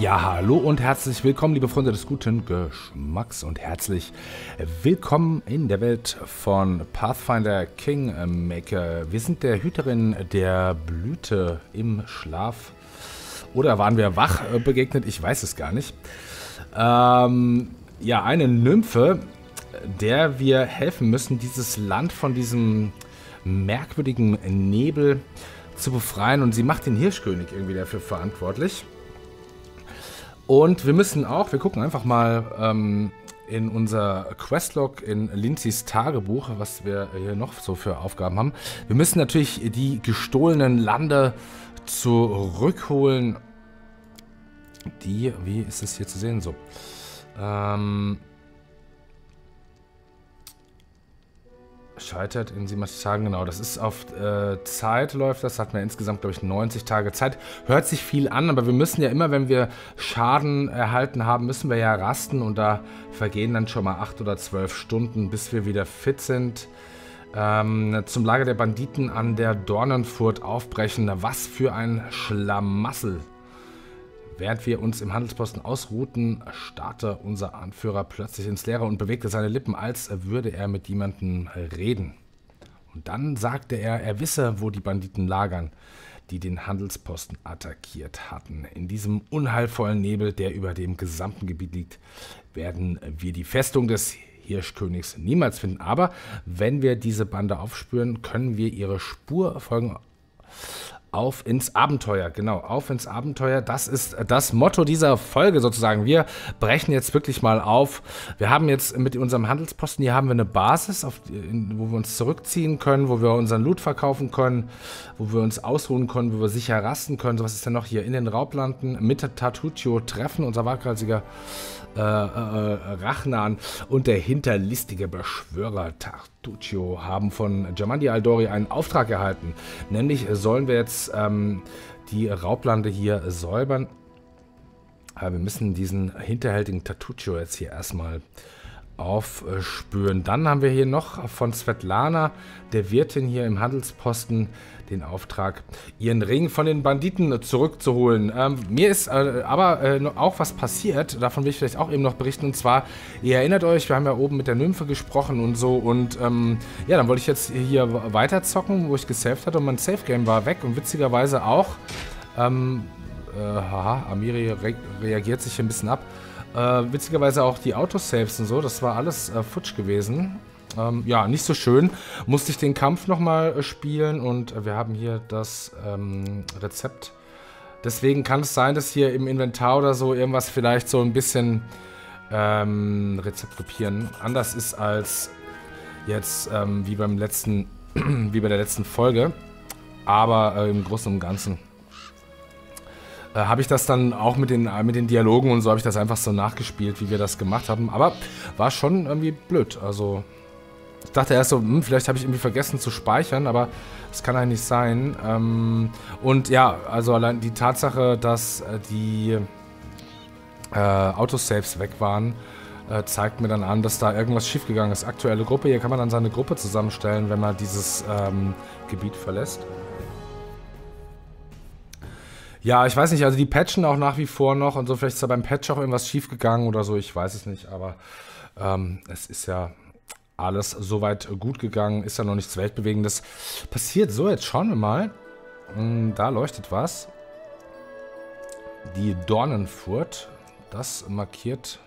Ja, hallo und herzlich willkommen, liebe Freunde des guten Geschmacks und herzlich willkommen in der Welt von Pathfinder Kingmaker. Wir sind der Hüterin der Blüte im Schlaf. Oder waren wir wach begegnet? Ich weiß es gar nicht. Ja, eine Nymphe, der wir helfen müssen, dieses Land von diesem merkwürdigen Nebel zu befreien. Und sie macht den Hirschkönig irgendwie dafür verantwortlich. Und wir müssen auch, wir gucken einfach mal in unser Questlog in Lindsys Tagebuch, was wir hier noch so für Aufgaben haben. Wir müssen natürlich die gestohlenen Lande zurückholen. Die, wie ist es hier zu sehen so? Scheitert in 87 Tagen, genau. Das ist auf Zeit läuft das. Hat man insgesamt, glaube ich, 90 Tage Zeit. Hört sich viel an, aber wir müssen ja immer, wenn wir Schaden erhalten haben, müssen wir ja rasten. Und da vergehen dann schon mal 8 oder 12 Stunden, bis wir wieder fit sind. Zum Lager der Banditen an der Dornenfurt aufbrechen. Was für ein Schlamassel. Während wir uns im Handelsposten ausruhten, starrte unser Anführer plötzlich ins Leere und bewegte seine Lippen, als würde er mit jemandem reden. Und dann sagte er, er wisse, wo die Banditen lagern, die den Handelsposten attackiert hatten. In diesem unheilvollen Nebel, der über dem gesamten Gebiet liegt, werden wir die Festung des Hirschkönigs niemals finden. Aber wenn wir diese Bande aufspüren, können wir ihre Spur folgen. Auf ins Abenteuer, genau, auf ins Abenteuer, das ist das Motto dieser Folge sozusagen. Wir brechen jetzt wirklich mal auf. Wir haben jetzt mit unserem Handelsposten, hier haben wir eine Basis, wo wir uns zurückziehen können, wo wir unseren Loot verkaufen können, wo wir uns ausruhen können, wo wir sicher rasten können. So, was ist denn noch hier? In den Raublanden mit Tartuccio treffen, unser waghalsiger Rachnan und der hinterlistige Beschwörer Tartuccio haben von Jamandi Aldori einen Auftrag erhalten. Nämlich sollen wir jetzt die Raublande hier säubern. Aber wir müssen diesen hinterhältigen Tartuccio jetzt hier erstmal aufspüren. Dann haben wir hier noch von Svetlana, der Wirtin hier im Handelsposten, den Auftrag, ihren Ring von den Banditen zurückzuholen. Mir ist aber auch was passiert, davon will ich vielleicht auch eben noch berichten, und zwar, ihr erinnert euch, wir haben ja oben mit der Nymphe gesprochen und so, und ja, dann wollte ich jetzt hier weiter zocken, wo ich gesaved hatte, und mein Save-Game war weg, und witzigerweise auch, Amiri reagiert sich hier ein bisschen ab, witzigerweise auch die Autosaves und so, das war alles futsch gewesen. Ja, nicht so schön. Musste ich den Kampf nochmal spielen, und wir haben hier das Rezept. Deswegen kann es sein, dass hier im Inventar oder so irgendwas vielleicht so ein bisschen Rezept kopieren anders ist als jetzt wie bei der letzten Folge. Aber im Großen und Ganzen habe ich das dann auch mit den Dialogen und so, habe ich das einfach so nachgespielt, wie wir das gemacht haben. Aber war schon irgendwie blöd. Also ich dachte erst so, vielleicht habe ich irgendwie vergessen zu speichern, aber das kann eigentlich nicht sein. Und ja, also allein die Tatsache, dass die Autosaves weg waren, zeigt mir dann an, dass da irgendwas schiefgegangen ist. Aktuelle Gruppe, hier kann man dann seine Gruppe zusammenstellen, wenn man dieses Gebiet verlässt. Ja, ich weiß nicht, also die patchen auch nach wie vor noch und so, vielleicht ist da beim Patch auch irgendwas schiefgegangen oder so, ich weiß es nicht, aber es ist ja alles soweit gut gegangen, ist ja noch nichts Weltbewegendes passiert. So, jetzt schauen wir mal. Da leuchtet was. Die Dornenfurt, das markiert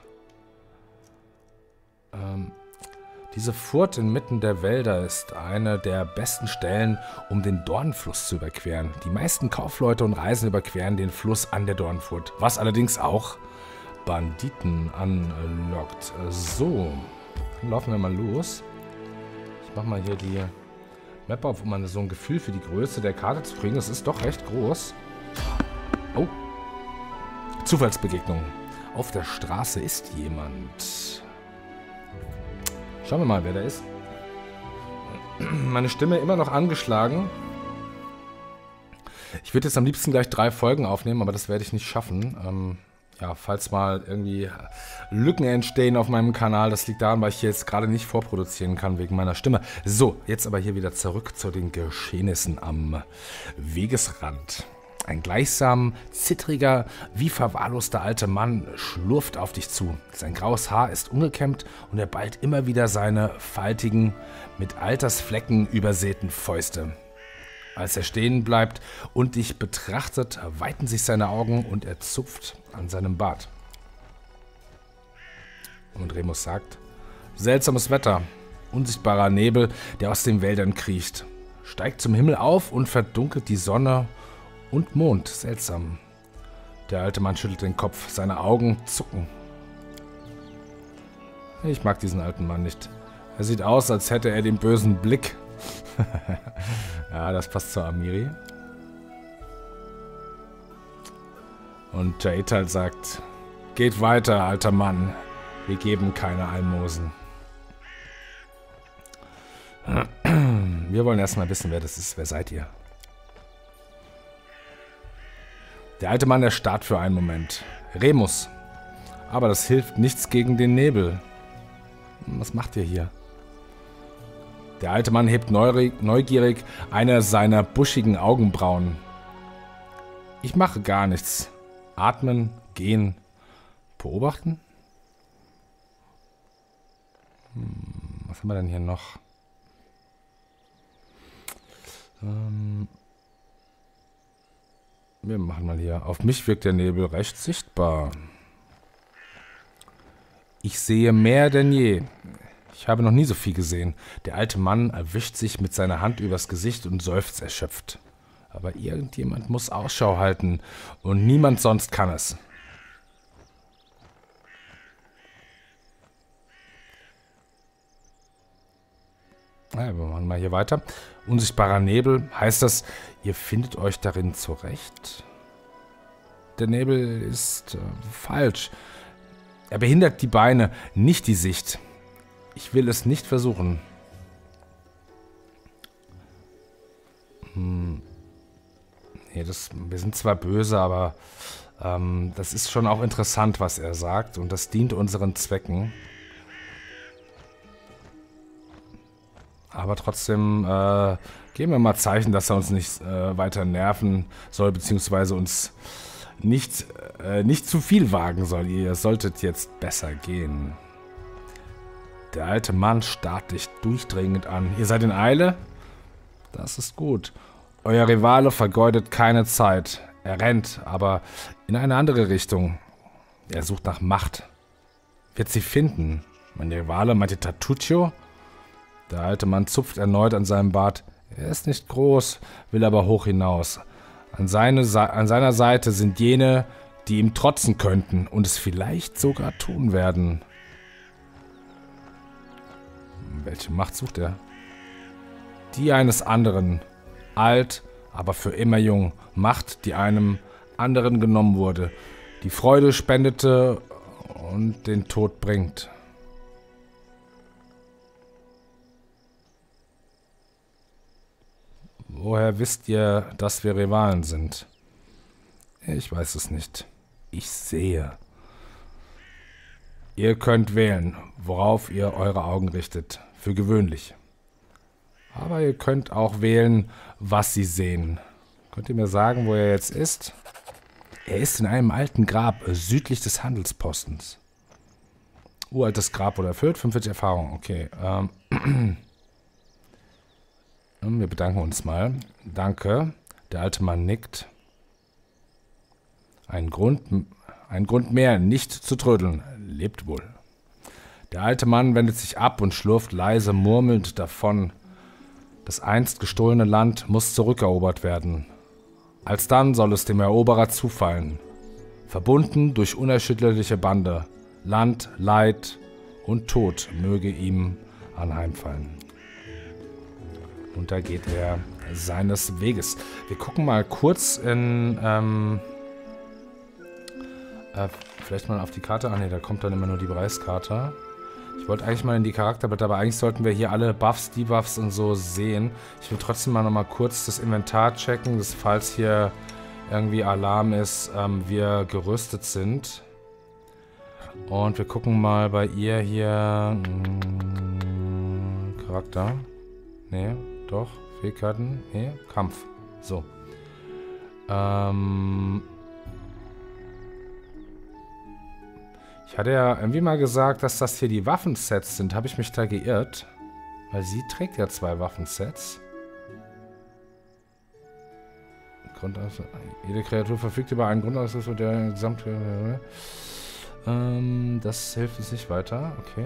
diese Furt inmitten der Wälder ist eine der besten Stellen, um den Dornfluss zu überqueren. Die meisten Kaufleute und Reisende überqueren den Fluss an der Dornfurt, was allerdings auch Banditen anlockt. So, dann laufen wir mal los. Ich mache mal hier die Map auf, um mal so ein Gefühl für die Größe der Karte zu kriegen. Das ist doch recht groß. Oh, Zufallsbegegnung. Auf der Straße ist jemand. Schauen wir mal, wer da ist. Meine Stimme immer noch angeschlagen. Ich würde jetzt am liebsten gleich 3 Folgen aufnehmen, aber das werde ich nicht schaffen. Ja, falls mal irgendwie Lücken entstehen auf meinem Kanal, das liegt daran, weil ich hier jetzt gerade nicht vorproduzieren kann wegen meiner Stimme. So, jetzt aber hier wieder zurück zu den Geschehnissen am Wegesrand. Ein gleichsam zittriger, wie verwahrloster alter Mann schlurft auf dich zu. Sein graues Haar ist ungekämmt und er ballt immer wieder seine faltigen, mit Altersflecken übersäten Fäuste. Als er stehen bleibt und dich betrachtet, weiten sich seine Augen und er zupft an seinem Bart. Und Remus sagt: Seltsames Wetter, unsichtbarer Nebel, der aus den Wäldern kriecht, steigt zum Himmel auf und verdunkelt die Sonne und Mond. Seltsam. Der alte Mann schüttelt den Kopf, seine Augen zucken. Ich mag diesen alten Mann nicht. Er sieht aus, als hätte er den bösen Blick. Ja, das passt zu Amiri. Und Jaital sagt: Geht weiter, alter Mann. Wir geben keine Almosen. Wir wollen erstmal wissen, wer das ist. Wer seid ihr? Der alte Mann erstarrt für einen Moment. Remus. Aber das hilft nichts gegen den Nebel. Was macht ihr hier? Der alte Mann hebt neugierig eine seiner buschigen Augenbrauen. Ich mache gar nichts. Atmen, gehen, beobachten? Was haben wir denn hier noch? Wir machen mal hier. Auf mich wirkt der Nebel recht sichtbar. Ich sehe mehr denn je. Ich habe noch nie so viel gesehen. Der alte Mann erwischt sich mit seiner Hand übers Gesicht und seufzt erschöpft. Aber irgendjemand muss Ausschau halten und niemand sonst kann es. Ja, wir machen mal hier weiter. Unsichtbarer Nebel. Heißt das, ihr findet euch darin zurecht? Der Nebel ist falsch. Er behindert die Beine, nicht die Sicht. Ich will es nicht versuchen. Nee, wir sind zwar böse, aber das ist schon auch interessant, was er sagt. Und das dient unseren Zwecken. Aber trotzdem geben wir mal Zeichen, dass er uns nicht weiter nerven soll, beziehungsweise uns nicht zu viel wagen soll. Ihr solltet jetzt besser gehen. Der alte Mann starrt dich durchdringend an. Ihr seid in Eile? Das ist gut. Euer Rivale vergeudet keine Zeit. Er rennt, aber in eine andere Richtung. Er sucht nach Macht. Wird sie finden? Mein Rivale, meint ihr Tartuccio? Der alte Mann zupft erneut an seinem Bart. Er ist nicht groß, will aber hoch hinaus. An seiner Seite sind jene, die ihm trotzen könnten und es vielleicht sogar tun werden. Welche Macht sucht er? Die eines anderen. Alt, aber für immer jung. Macht, die einem anderen genommen wurde. Die Freude spendete und den Tod bringt. Woher wisst ihr, dass wir Rivalen sind? Ich weiß es nicht. Ich sehe. Ihr könnt wählen, worauf ihr eure Augen richtet. Für gewöhnlich. Aber ihr könnt auch wählen, was sie sehen. Könnt ihr mir sagen, wo er jetzt ist? Er ist in einem alten Grab südlich des Handelspostens. Uraltes Grab wurde erfüllt, 45 Erfahrungen. Okay. Wir bedanken uns mal. Danke. Der alte Mann nickt. Ein Grund mehr, nicht zu trödeln. Lebt wohl. Der alte Mann wendet sich ab und schlurft leise murmelnd davon. Das einst gestohlene Land muss zurückerobert werden. Alsdann soll es dem Eroberer zufallen. Verbunden durch unerschütterliche Bande. Land, Leid und Tod möge ihm anheimfallen. Und da geht er seines Weges. Wir gucken mal kurz in, vielleicht mal auf die Karte. Ah ne, da kommt dann immer nur die Preiskarte. Ich wollte eigentlich mal in die Charakterblätter, aber eigentlich sollten wir hier alle Buffs, Debuffs und so sehen. Ich will trotzdem mal nochmal kurz das Inventar checken, dass falls hier irgendwie Alarm ist, wir gerüstet sind. Und wir gucken mal bei ihr hier... Charakter. Nee, doch. Fähigkeiten. Nee, Kampf. So. Ich hatte ja irgendwie mal gesagt, dass das hier die Waffensets sind. Habe ich mich da geirrt? Weil sie trägt ja 2 Waffensets. Jede Kreatur verfügt über einen Grundausrüstung der gesamte... das hilft uns nicht weiter. Okay.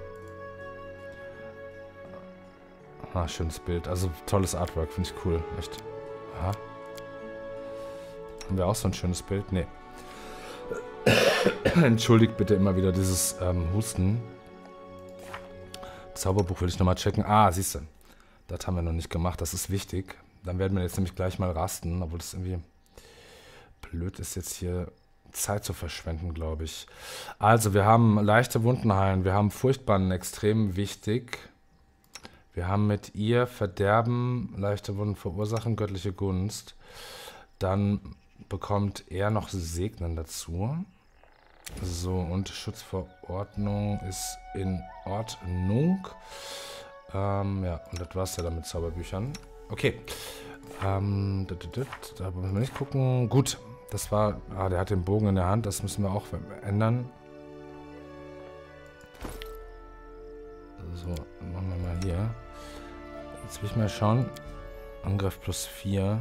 Ah, schönes Bild. Also tolles Artwork. Finde ich cool. Echt. Aha. Haben wir auch so ein schönes Bild? Nee. Entschuldigt bitte immer wieder dieses Husten. Zauberbuch will ich nochmal checken. Ah, siehst du. Das haben wir noch nicht gemacht. Das ist wichtig. Dann werden wir jetzt nämlich gleich mal rasten. Obwohl das irgendwie blöd ist, jetzt hier Zeit zu verschwenden, glaube ich. Also, wir haben leichte Wunden heilen. Wir haben Furchtbannen, extrem wichtig. Wir haben mit ihr Verderben, leichte Wunden verursachen, göttliche Gunst. Dann bekommt er noch Segnen dazu. So, und Schutz vor Ordnung ist in Ordnung. Ja, und das war's ja dann mit Zauberbüchern. Okay. Da müssen wir nicht gucken. Gut, das war... Ah, der hat den Bogen in der Hand. Das müssen wir auch ändern. So, machen wir mal hier. Jetzt will ich mal schauen. Angriff plus 4.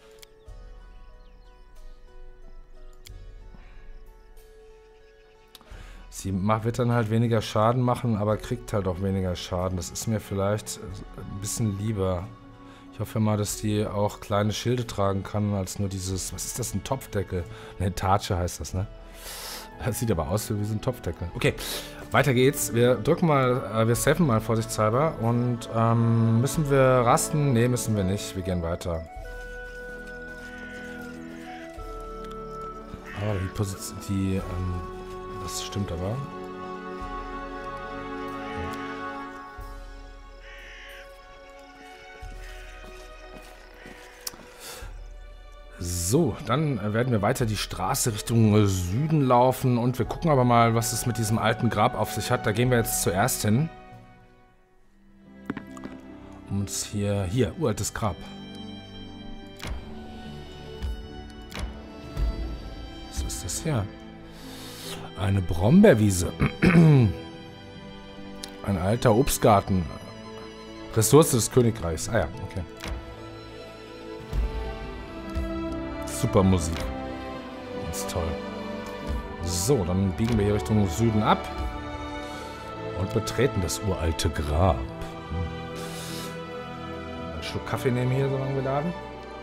Sie wird dann halt weniger Schaden machen, aber kriegt halt auch weniger Schaden. Das ist mir vielleicht ein bisschen lieber. Ich hoffe mal, dass die auch kleine Schilde tragen kann, als nur dieses... Was ist das? Ein Topfdeckel? Ne, Tatsche heißt das, ne? Das sieht aber aus wie so ein Topfdeckel. Okay, weiter geht's. Wir drücken mal, wir safen mal vorsichtshalber. Und müssen wir rasten? Ne, müssen wir nicht. Wir gehen weiter. Aber die Position, das stimmt aber. So, dann werden wir weiter die Straße Richtung Süden laufen und wir gucken aber mal, was es mit diesem alten Grab auf sich hat. Da gehen wir jetzt zuerst hin. Um uns hier, uraltes Grab. Was ist das hier? Eine Brombeerwiese. Ein alter Obstgarten. Ressource des Königreichs. Ah ja, okay. Super Musik. Das ist toll. So, dann biegen wir hier Richtung Süden ab. Und betreten das uralte Grab. Einen Schluck Kaffee nehmen hier, solange wir laden.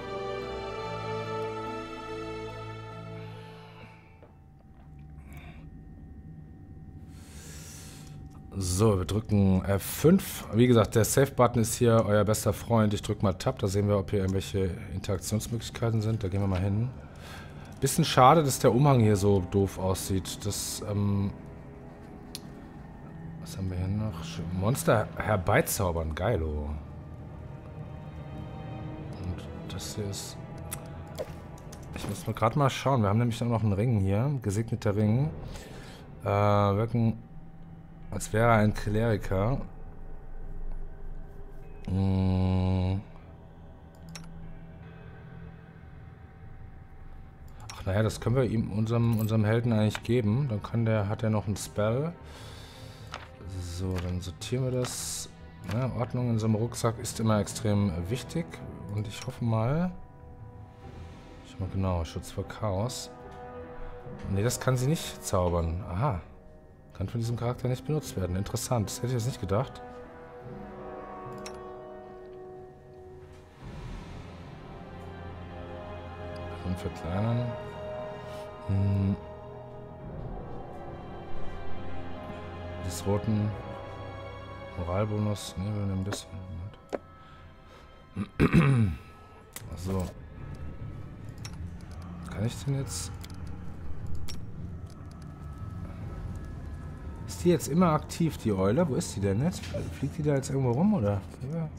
So, wir drücken F5. Wie gesagt, der Save-Button ist hier euer bester Freund. Ich drücke mal Tab, da sehen wir, ob hier irgendwelche Interaktionsmöglichkeiten sind. Da gehen wir mal hin. Bisschen schade, dass der Umhang hier so doof aussieht. Das, was haben wir hier noch? Monster herbeizaubern. Geilo. Und das hier ist... Ich muss mal gerade mal schauen. Wir haben nämlich auch noch einen Ring hier. Gesegneter Ring. Wirken... Als wäre er ein Kleriker. Ach naja, das können wir ihm unserem Helden eigentlich geben. Dann hat er noch einen Spell. So, dann sortieren wir das. Ja, Ordnung in so einem Rucksack ist immer extrem wichtig. Und ich hoffe mal... Schau mal genau, Schutz vor Chaos. Ne, das kann sie nicht zaubern. Aha. Kann von diesem Charakter nicht benutzt werden. Interessant. Das hätte ich jetzt nicht gedacht. Und verkleinern. Des roten Moralbonus. Ne, wir nehmen das. So. Kann ich den jetzt... Ist die jetzt immer aktiv, die Eule? Wo ist die denn jetzt? Fliegt die da jetzt irgendwo rum, oder? Ja.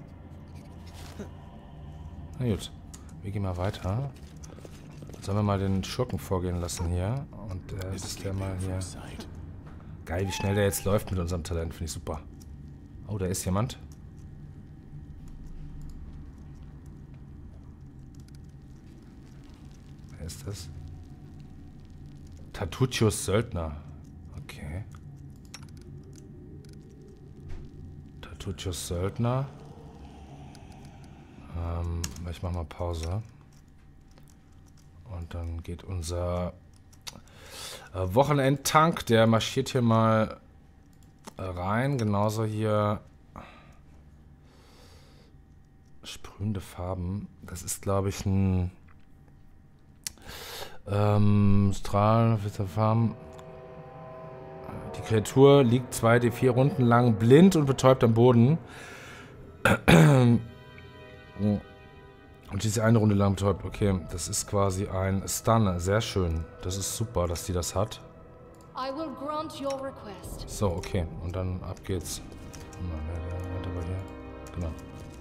Na gut. Wir gehen mal weiter. Sollen wir mal den Schurken vorgehen lassen hier? Und ist der mal hier... Geil, wie schnell der jetzt läuft mit unserem Talent. Finde ich super. Oh, da ist jemand. ist das? Tartuccios Söldner. Okay. Tartuccios Söldner. Ich mach mal Pause. Und dann geht unser Wochenendtank, der marschiert hier mal rein. Genauso hier sprühende Farben. Das ist, glaube ich, ein Strahlenfarben. Die Kreatur liegt 2d4 Runden lang blind und betäubt am Boden. Und diese eine Runde lang betäubt. Okay, das ist quasi ein Stun. Sehr schön. Das ist super, dass die das hat. So, okay. Und dann ab geht's. Genau.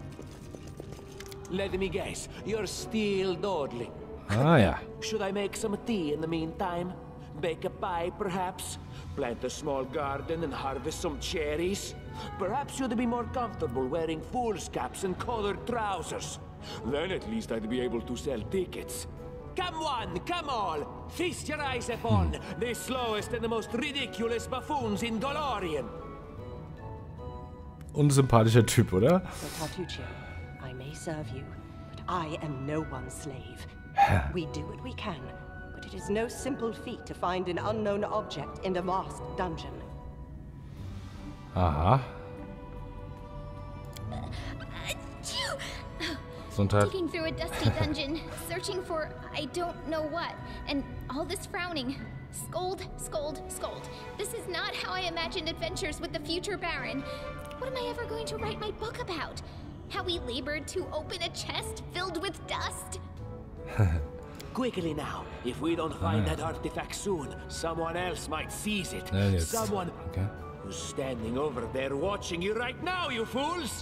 Let me guess, you're still dawdling. Ah ja. Should I make some tea in the meantime? Bake a pie, perhaps? Plant a small garden and harvest some cherries? Perhaps you'd be more comfortable wearing fool's caps and colored trousers. Then at least I'd be able to sell tickets. Come one, come all! Feast your eyes upon the slowest and the most ridiculous buffoons in Golorien! Unsympathischer Typ, oder? Tartuccio, I may serve you, but I am no one's slave. We do what we can, but it is no simple feat to find an unknown object in a vast dungeon. Aha. Digging through a dusty dungeon, searching for I don't know what, and all this frowning. Scold, scold, scold. This is not how I imagined adventures with the future Baron. What am I ever going to write my book about? How we labored to open a chest filled with dust? Quickly now. If we don't find that artifact soon, someone else might seize it. Someone who's standing over there watching you right now, you fools!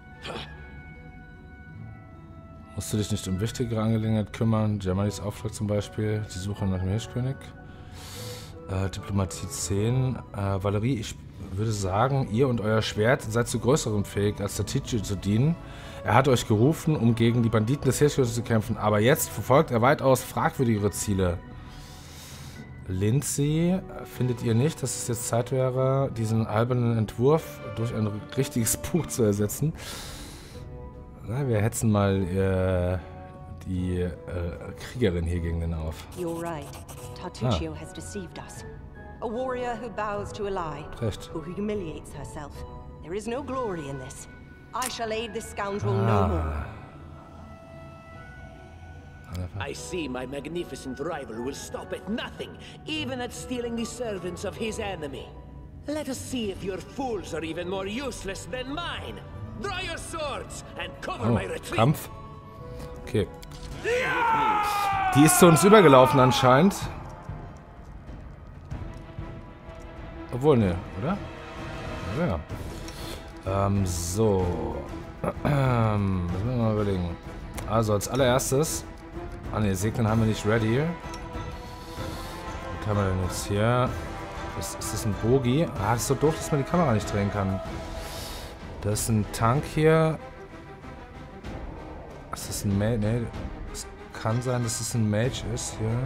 Musst du dich nicht um wichtigere Angelegenheiten kümmern? Germanys Auftrag zum Beispiel, die Suche nach dem Hirschkönig. Diplomatie 10. Valerie, ich würde sagen, ihr und euer Schwert seid zu größerem fähig, als der Tartuccio zu dienen. Er hat euch gerufen, um gegen die Banditen des Hirschkönigs zu kämpfen, aber jetzt verfolgt er weitaus fragwürdigere Ziele. Lindsay, findet ihr nicht, dass es jetzt Zeit wäre, diesen albernen Entwurf durch ein richtiges Buch zu ersetzen? Na, wir hetzen mal die Kriegerin hier gegen den auf. You're right. Tartuccio has deceived us. A warrior who bows to a lie, Recht. who humiliates herself. There is no glory in this. I shall aid this scoundrel no more. I see my magnificent rival will stop at nothing, even at stealing the servants of his enemy. Let us see if your fools are even more useless than mine. Draw your swords and cover my retreat. Kampf. Okay. Die ist zu uns übergelaufen anscheinend. Obwohl, ne, oder? Ja. So. Müssen wir mal überlegen. Also als allererstes. Ah ne, Segnen haben wir nicht ready. Was haben wir denn jetzt hier? Ist das ein Bogi? Ah, das ist so doof, dass man die Kamera nicht drehen kann. Das ist ein Tank hier. Ist das ein Mage? Ne, es kann sein, dass es ein Mage ist hier.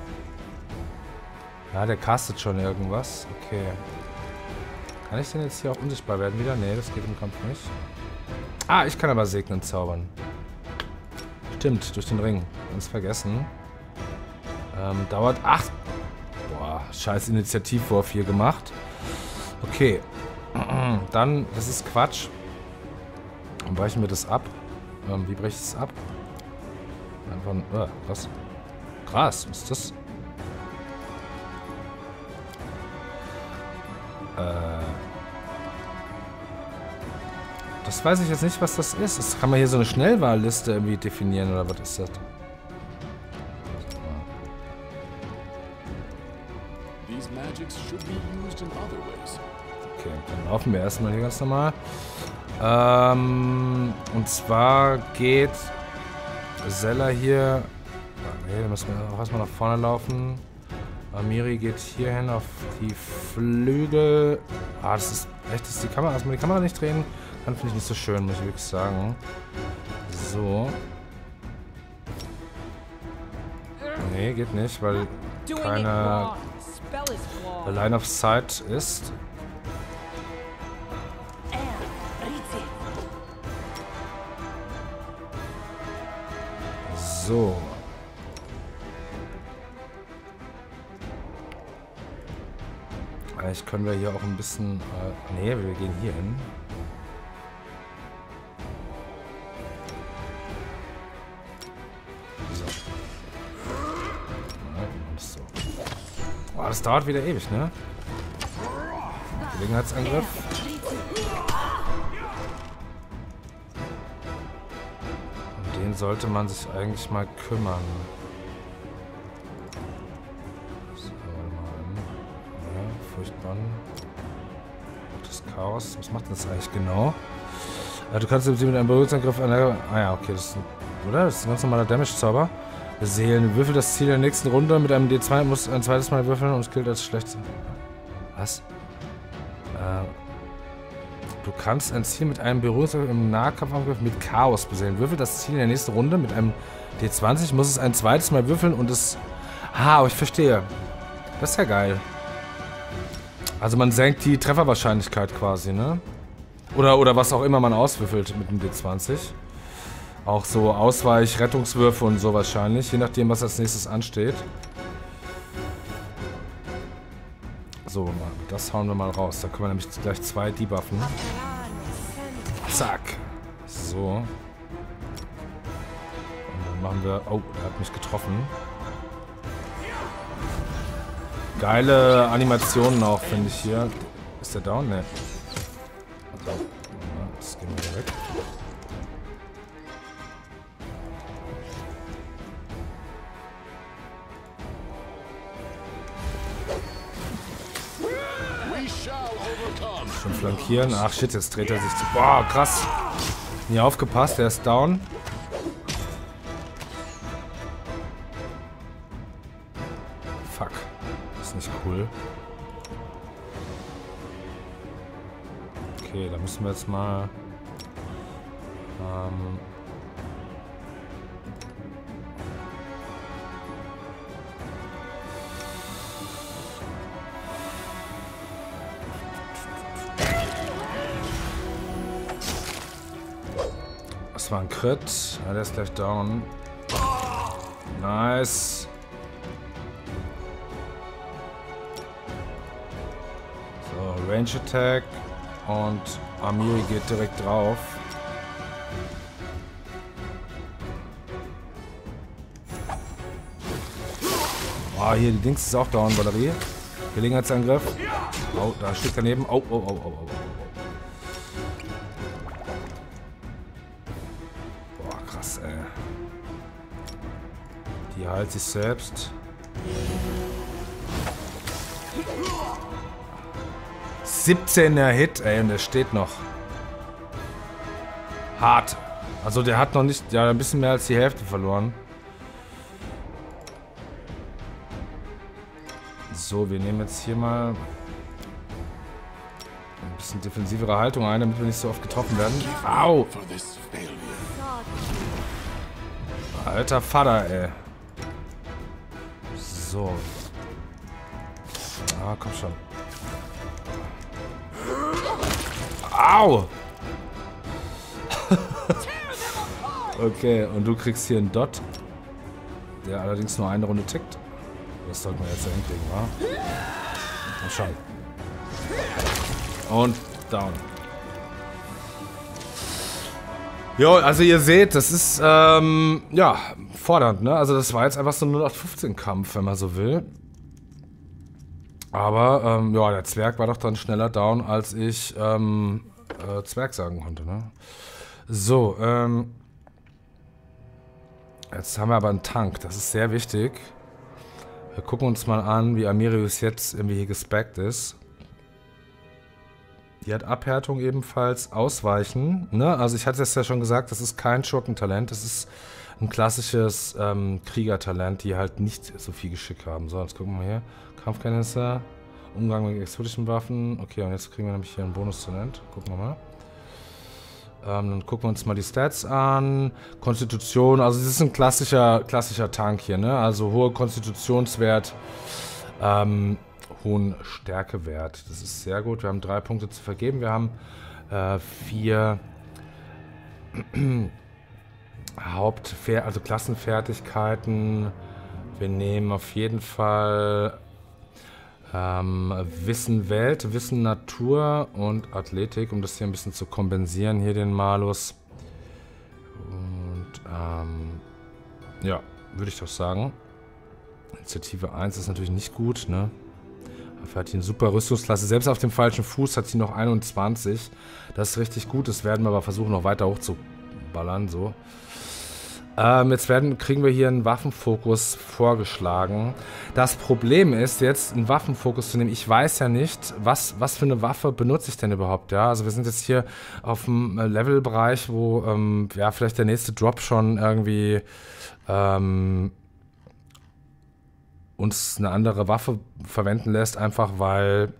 Ja, der castet schon irgendwas. Okay. Kann ich denn jetzt hier auch unsichtbar werden wieder? Ne, das geht im Kampf nicht. Ah, ich kann aber segnen zaubern. Stimmt, durch den Ring. Ganz vergessen. Dauert 8. Boah, scheiß Initiativwurf hier gemacht. Okay. Dann, das ist Quatsch. Dann brechen wir das ab. Wie breche ich es ab? Einfach, krass. Krass, was ist das? Das weiß ich jetzt nicht, was das ist. Das kann man hier so eine Schnellwahlliste irgendwie definieren, oder was ist das? Okay, dann laufen wir erstmal hier ganz normal. Und zwar geht Zella hier. Nee, da müssen wir auch erstmal nach vorne laufen. Amiri geht hier hin auf die Flügel. Ah, das ist echt, dass die Kamera, erstmal die Kamera nicht drehen kann, finde ich nicht so schön, muss ich wirklich sagen. So. Nee, geht nicht, weil keine Line of Sight ist. So. Eigentlich können wir hier auch ein bisschen... nee, wir gehen hier hin. So. So. Oh, das dauert wieder ewig, ne? Gelegenheitsangriff. Um den sollte man sich eigentlich mal kümmern. Furchtbar. Das Chaos. Was macht das eigentlich genau? Du kannst mit einem Berührungsangriff an der... Ah ja, okay. Das ist oder? Das ist ein ganz normaler Damage-Zauber. Seelen. Würfel das Ziel der nächsten Runde mit einem D2. Muss ein zweites Mal würfeln und es gilt als schlecht. Was? Du kannst ein Ziel mit einem Berührungsangriff im Nahkampfangriff mit Chaos beseelen. Würfel das Ziel in der nächsten Runde mit einem D20. Muss es ein zweites Mal würfeln und es... Ah, ich verstehe. Das ist ja geil. Also man senkt die Trefferwahrscheinlichkeit quasi, ne? Oder was auch immer man auswürfelt mit dem D20. Auch so Ausweich-, Rettungswürfe und so wahrscheinlich, je nachdem, was als nächstes ansteht. So, das hauen wir mal raus. Da können wir nämlich gleich 2 debuffen. Zack. So. Und dann machen wir... Oh, er hat mich getroffen. Geile Animationen auch, finde ich hier. Ist der down? Ne. Also, das gehen wir wieder weg. Schon flankieren. Ach shit, jetzt dreht er sich zu. Boah, krass. Nie aufgepasst, der ist down. Fuck. Ist nicht cool. Okay, da müssen wir jetzt mal... Das war ein Crit. Ja, der ist gleich down. Nice. So, Range Attack. Und Amiri geht direkt drauf. Oh, hier die Dings ist auch down, Batterie. Gelegenheitsangriff. Oh, da steht daneben. Oh, oh, oh, oh, oh. Die heilt sich selbst. 17er Hit, ey, und der steht noch. Hart. Also der hat noch nicht, ja, ein bisschen mehr als die Hälfte verloren. So, wir nehmen jetzt hier mal ein bisschen defensivere Haltung ein, damit wir nicht so oft getroffen werden. Au! Alter Vater, ey. So. Ah, komm schon. Au! Okay, und du kriegst hier einen Dot, der allerdings nur eine Runde tickt. Das sollten wir jetzt ja hinkriegen, wa? Komm schon. Und down. Jo, also ihr seht, das ist, ja, fordernd, ne? Also das war jetzt einfach so ein 0815-Kampf, wenn man so will. Aber, ja, der Zwerg war doch dann schneller down, als ich, Zwerg sagen konnte, ne? So, jetzt haben wir aber einen Tank, das ist sehr wichtig. Wir gucken uns mal an, wie Amirius jetzt irgendwie hier gespeckt ist. Die hat Abhärtung ebenfalls, Ausweichen. Ne? Also ich hatte es ja schon gesagt, das ist kein Schurkentalent. Das ist ein klassisches Kriegertalent, die halt nicht so viel Geschick haben. So, jetzt gucken wir hier. Kampfkenntnisse, Umgang mit exotischen Waffen. Okay, und jetzt kriegen wir nämlich hier ein Bonustalent. Gucken wir mal. Dann gucken wir uns mal die Stats an. Konstitution, also das ist ein klassischer Tank hier, ne? Also hoher Konstitutionswert, hohen Stärkewert. Das ist sehr gut. Wir haben 3 Punkte zu vergeben. Wir haben 4 also Klassenfertigkeiten. Wir nehmen auf jeden Fall Wissen Welt, Wissen Natur und Athletik, um das hier ein bisschen zu kompensieren, hier den Malus. Und ja, würde ich doch sagen. Initiative 1 ist natürlich nicht gut, ne? Dafür hat sie eine super Rüstungsklasse. Selbst auf dem falschen Fuß hat sie noch 21. Das ist richtig gut. Das werden wir aber versuchen, noch weiter hochzuballern, so. Jetzt kriegen wir hier einen Waffenfokus vorgeschlagen. Das Problem ist jetzt, einen Waffenfokus zu nehmen. Ich weiß ja nicht, was für eine Waffe benutze ich denn überhaupt, ja. Also wir sind jetzt hier auf dem Levelbereich, wo ja, vielleicht der nächste Drop schon irgendwie uns eine andere Waffe verwenden lässt, einfach weil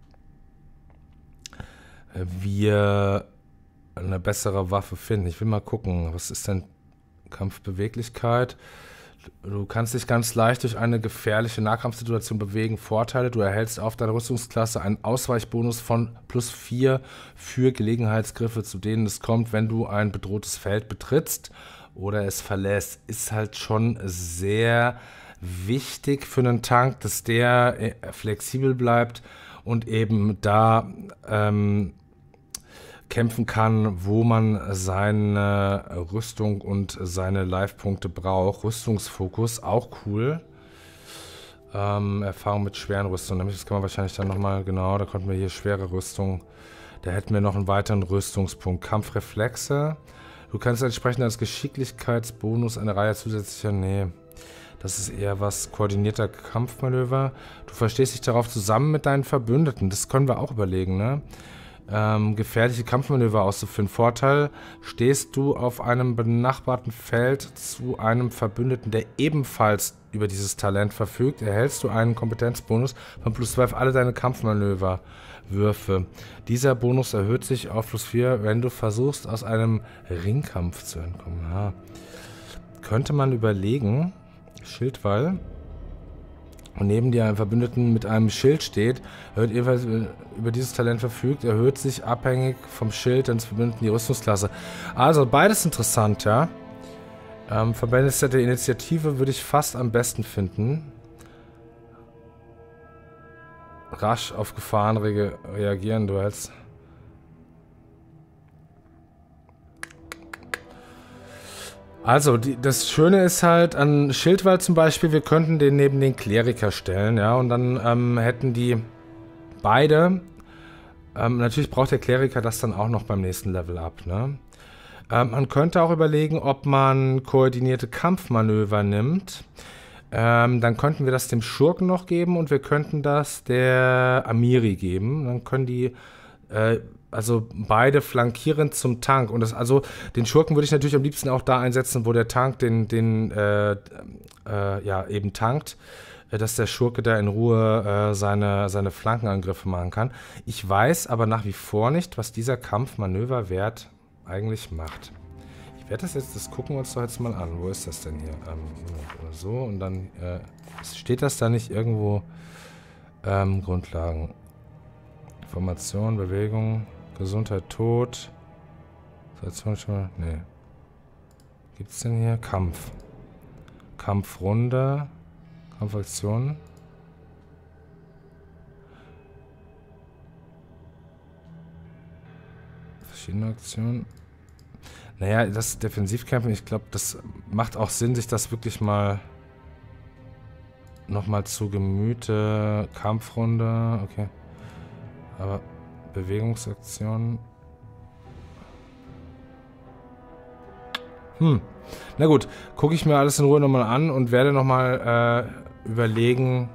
wir eine bessere Waffe finden. Ich will mal gucken, was ist denn Kampfbeweglichkeit? Du kannst dich ganz leicht durch eine gefährliche Nahkampfsituation bewegen. Vorteile: Du erhältst auf deiner Rüstungsklasse einen Ausweichbonus von +4 für Gelegenheitsgriffe, zu denen es kommt, wenn du ein bedrohtes Feld betrittst oder es verlässt. Ist halt schon sehr wichtig für einen Tank, dass der flexibel bleibt und eben da kämpfen kann, wo man seine Rüstung und seine Life-Punkte braucht. Rüstungsfokus, auch cool. Erfahrung mit schweren Rüstungen. Das kann man wahrscheinlich dann nochmal, genau, da konnten wir hier schwere Rüstung. Da hätten wir noch einen weiteren Rüstungspunkt. Kampfreflexe. Du kannst entsprechend als Geschicklichkeitsbonus eine Reihe zusätzlicher, nee, das ist eher was, koordinierter Kampfmanöver. Du verstehst dich darauf zusammen mit deinen Verbündeten. Das können wir auch überlegen, ne? Gefährliche Kampfmanöver auszuführen. Vorteil: Stehst du auf einem benachbarten Feld zu einem Verbündeten, der ebenfalls über dieses Talent verfügt, erhältst du einen Kompetenzbonus von +2 auf alle deine Kampfmanöverwürfe. Dieser Bonus erhöht sich auf +4, wenn du versuchst, aus einem Ringkampf zu entkommen. Ja. Könnte man überlegen, Schildwall, und neben dir ein Verbündeten mit einem Schild steht, erhöht ebenfalls über dieses Talent verfügt, erhöht sich abhängig vom Schild deines Verbündeten die Rüstungsklasse. Also beides interessant, ja. Verbände der Initiative würde ich fast am besten finden. Rasch auf Gefahren reagieren, du hältst. Also, das Schöne ist halt an Schildwall zum Beispiel, wir könnten den neben den Kleriker stellen, ja, und dann hätten die beide, natürlich braucht der Kleriker das dann auch noch beim nächsten Level up, ne. Man könnte auch überlegen, ob man koordinierte Kampfmanöver nimmt. Dann könnten wir das dem Schurken noch geben und wir könnten das der Amiri geben. Dann können die also beide flankierend zum Tank. Und also den Schurken würde ich natürlich am liebsten auch da einsetzen, wo der Tank ja, eben tankt, dass der Schurke da in Ruhe seine Flankenangriffe machen kann. Ich weiß aber nach wie vor nicht, was dieser Kampfmanöverwert eigentlich macht. Ich werde das gucken wir uns doch jetzt mal an. Wo ist das denn hier? So, und dann steht das da nicht irgendwo? Grundlagen. Information, Bewegung, Gesundheit, Tod. Situation schon. Nee. Gibt es denn hier? Kampf. Kampfrunde. Kampfaktion. Verschiedene Aktionen. Naja, das Defensivkämpfen, ich glaube, das macht auch Sinn, sich das wirklich mal nochmal zu Gemüte. Kampfrunde, okay. Aber Bewegungsaktion. Na gut, gucke ich mir alles in Ruhe nochmal an und werde nochmal überlegen,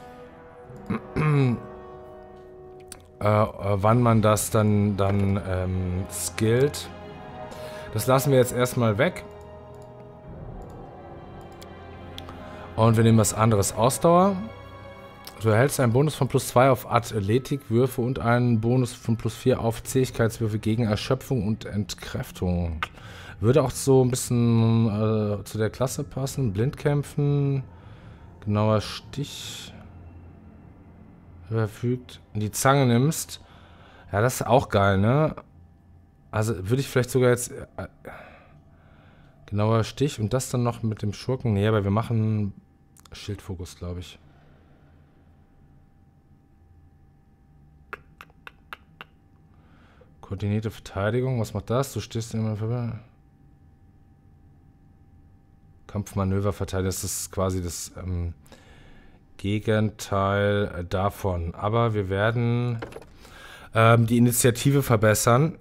wann man das dann skillt. Das lassen wir jetzt erstmal weg. Und wir nehmen was anderes. Ausdauer. Du erhältst einen Bonus von +2 auf Athletikwürfe und einen Bonus von +4 auf Zähigkeitswürfe gegen Erschöpfung und Entkräftung. Würde auch so ein bisschen zu der Klasse passen. Blindkämpfen, genauer Stich. Verfügt, in die Zange nimmst. Ja, das ist auch geil, ne? Also würde ich vielleicht sogar jetzt genauer Stich und das dann noch mit dem Schurken. Nee, aber wir machen Schildfokus, glaube ich. Koordinierte Verteidigung, was macht das? Du stehst immer vorbei. Kampfmanöververteidigung, das ist quasi das Gegenteil davon. Aber wir werden die Initiative verbessern.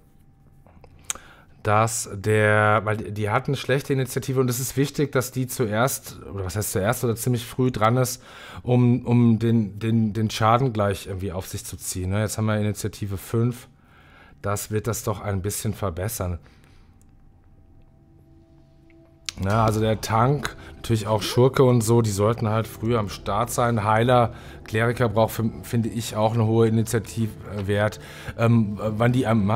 Weil die hatten eine schlechte Initiative und es ist wichtig, dass die zuerst, oder was heißt zuerst, oder ziemlich früh dran ist, um den Schaden gleich irgendwie auf sich zu ziehen. Ne? Jetzt haben wir Initiative 5. Das wird das doch ein bisschen verbessern. Ja, also der Tank, natürlich auch Schurke und so, die sollten halt früher am Start sein. Heiler, Kleriker braucht, finde ich, auch eine hohe Initiativwert. Wann die am...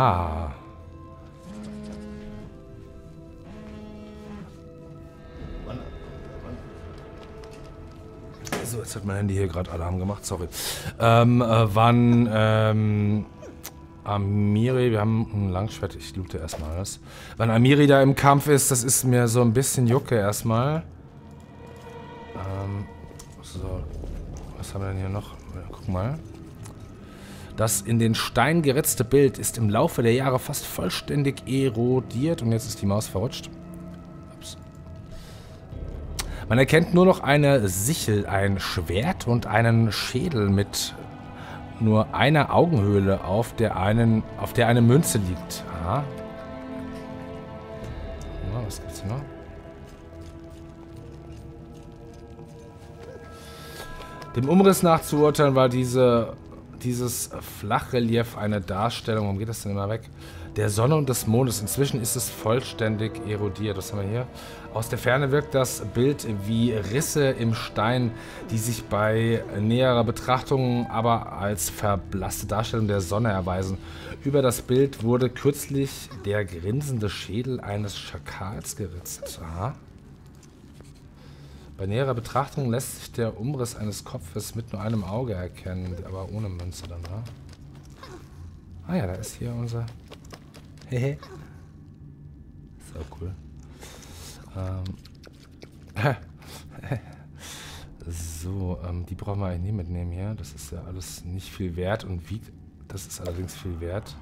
So, jetzt hat mein Handy hier gerade Alarm gemacht, sorry. Wann Amiri, wir haben ein Langschwert, ich loote erstmal alles. Wenn Amiri da im Kampf ist, das ist mir so ein bisschen Jucke erstmal. So, was haben wir denn hier noch? Guck mal. Das in den Stein geritzte Bild ist im Laufe der Jahre fast vollständig erodiert. Und jetzt ist die Maus verrutscht. Ups. Man erkennt nur noch eine Sichel, ein Schwert und einen Schädel mit nur einer Augenhöhle, auf der eine Münze liegt. Aha. Ja, was gibt's hier noch? Dem Umriss nach zu urteilen war dieses Flachrelief eine Darstellung, warum geht das denn immer weg? Der Sonne und des Mondes. Inzwischen ist es vollständig erodiert. Was haben wir hier? Aus der Ferne wirkt das Bild wie Risse im Stein, die sich bei näherer Betrachtung aber als verblasste Darstellung der Sonne erweisen. Über das Bild wurde kürzlich der grinsende Schädel eines Schakals geritzt. Aha. Bei näherer Betrachtung lässt sich der Umriss eines Kopfes mit nur einem Auge erkennen, aber ohne Münze dann, oder? Ah ja, da ist hier unser... Hehe. So cool. So, die brauchen wir eigentlich nie mitnehmen hier. Das ist ja alles nicht viel wert und wiegt... Das ist allerdings viel wert.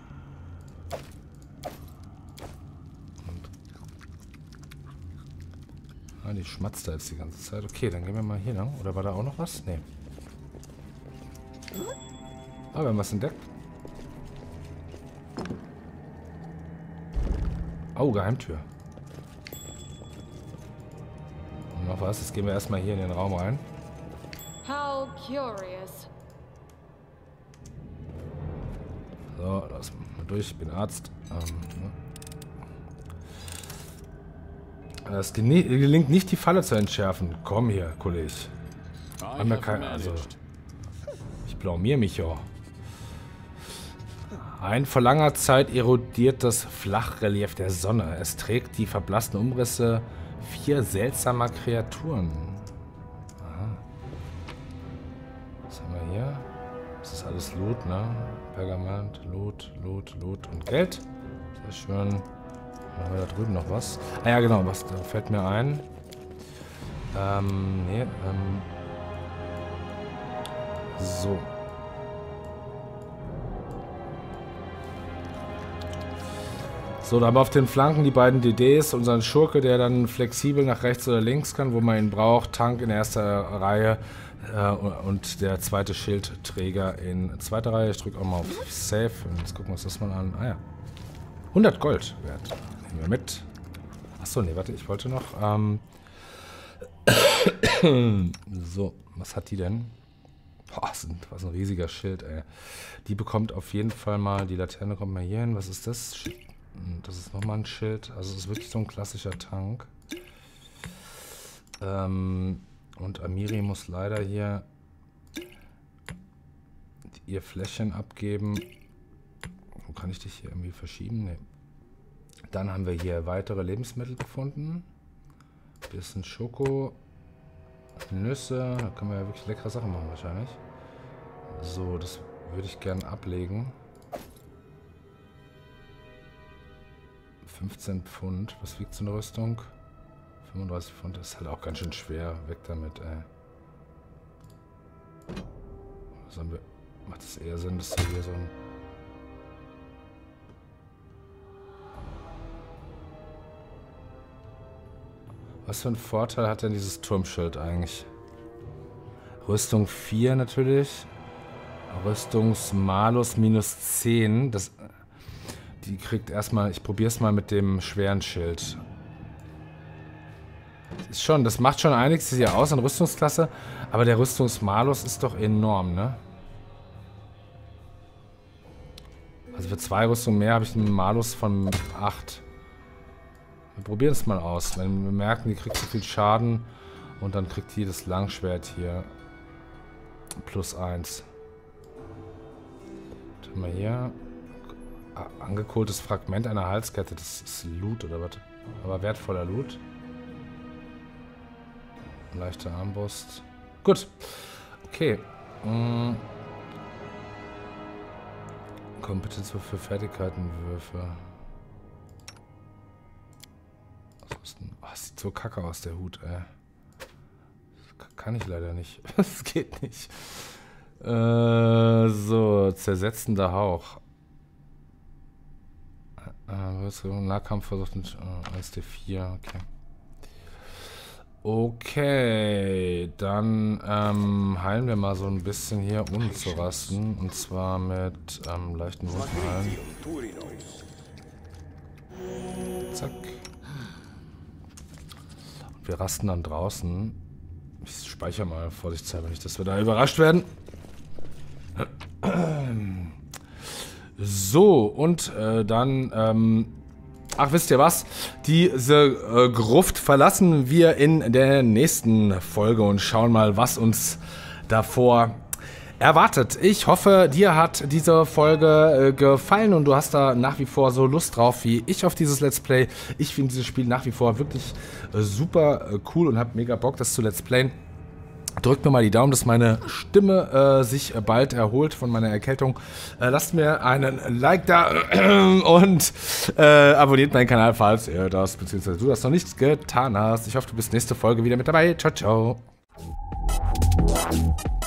Und die schmatzt da jetzt die ganze Zeit. Okay, dann gehen wir mal hier lang. Oder war da auch noch was? Nee. Ah, wir haben was entdeckt. Oh, Geheimtür. Und noch was? Jetzt gehen wir erstmal hier in den Raum rein. How curious. So, lass mal durch. Ich bin Arzt. Es gelingt nicht, die Falle zu entschärfen. Komm hier, Kollege. Also, ich blamier mich ja. Ein vor langer Zeit erodiert das Flachrelief der Sonne. Es trägt die verblassten Umrisse 4 seltsamer Kreaturen. Aha. Was haben wir hier? Das ist alles Loot, ne? Pergament, Loot und Geld. Sehr schön. Haben wir da drüben noch was? Ah ja, genau, was da fällt mir ein. So. So, da haben wir auf den Flanken die beiden DDs, unseren Schurke, der dann flexibel nach rechts oder links kann, wo man ihn braucht, Tank in erster Reihe und der zweite Schildträger in zweiter Reihe. Ich drücke auch mal auf Save und jetzt gucken wir uns das mal an. Ah ja, 100 Gold wert. Nehmen wir mit. Achso, nee, warte, ich wollte noch. So, was hat die denn? Boah, was ein riesiger Schild, ey. Die bekommt auf jeden Fall mal, die Laterne kommt mal hier hin. Was ist das? Das ist nochmal ein Schild. Also es ist wirklich so ein klassischer Tank. Und Amiri muss leider hier ihr Fläschchen abgeben. Wo kann ich dich hier irgendwie verschieben? Nee. Dann haben wir hier weitere Lebensmittel gefunden. Bisschen Schoko. Nüsse. Da können wir ja wirklich leckere Sachen machen wahrscheinlich. So, das würde ich gerne ablegen. 15 Pfund. Was wiegt so eine Rüstung? 35 Pfund. Das ist halt auch ganz schön schwer. Weg damit, ey. Was haben wir? Macht es eher Sinn, dass wir hier so ein... Was für einen Vorteil hat denn dieses Turmschild eigentlich? Rüstung 4 natürlich. Rüstungsmalus minus 10. Das, die kriegt erstmal... Ich probiere es mal mit dem schweren Schild. Ist schon, das macht schon einiges hier aus an Rüstungsklasse. Aber der Rüstungsmalus ist doch enorm, ne? Also für 2 Rüstungen mehr habe ich einen Malus von 8. Wir probieren es mal aus. Wenn wir merken, die kriegt so viel Schaden und dann kriegt die das Langschwert hier plus 1. Was haben wir hier? Angekohltes Fragment einer Halskette. Das ist Loot oder was? Aber wertvoller Loot. Leichte Armbrust. Gut. Okay. Kompetenz für Fertigkeitenwürfe. Oh, sieht so kacke aus, der Hut, ey. Das kann ich leider nicht. Das geht nicht. So, zersetzender Hauch. Nahkampf versucht 1d4, okay. Okay, dann heilen wir mal so ein bisschen hier, ohne zu rasten. Und zwar mit leichten Wunden heilen. Zack. Und wir rasten dann draußen. Ich speichere mal vorsichtshalber nicht, dass wir da überrascht werden. So, und dann... ach, wisst ihr was? Diese Gruft verlassen wir in der nächsten Folge und schauen mal, was uns davor erwartet. Ich hoffe, dir hat diese Folge gefallen und du hast da nach wie vor so Lust drauf wie ich auf dieses Let's Play. Ich finde dieses Spiel nach wie vor wirklich super cool und habe mega Bock, das zu Let's Playen. Drückt mir mal die Daumen, dass meine Stimme sich bald erholt von meiner Erkältung. Lasst mir einen Like da und abonniert meinen Kanal, falls ihr das, beziehungsweise du das noch nicht getan hast. Ich hoffe, du bist nächste Folge wieder mit dabei. Ciao, ciao.